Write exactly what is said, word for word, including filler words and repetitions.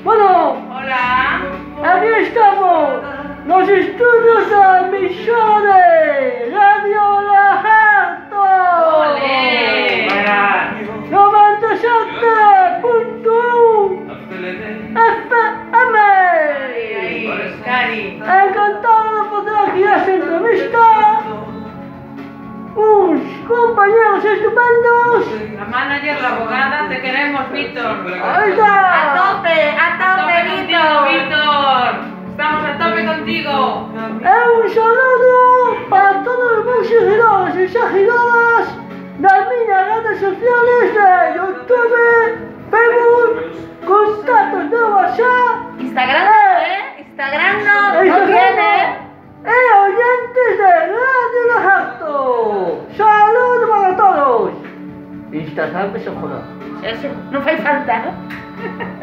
Bueno, Hola. aquí estamos, los estudios de emisión de Radio Lagarto. ¡Ole! noventa y siete punto uno F M. Ahí, ahí, Cari. Encantado de poder aquí hacer entrevista. Unos compañeros estupendos. La manager, la abogada, te queremos, Víctor. Ahí está. A tope, a A tope, tope contigo, Víctor. Víctor. Estamos a tope contigo. Eh, un saludo para todos los seguidores y seguidoras de mis redes sociales de YouTube, Facebook, contactos de WhatsApp, Instagram no, ¿eh? Instagram no, no Instagram, tiene. y oyentes de Radio Lagarto. Saludos para todos. Instagram que se joda. Eso, no fai falta.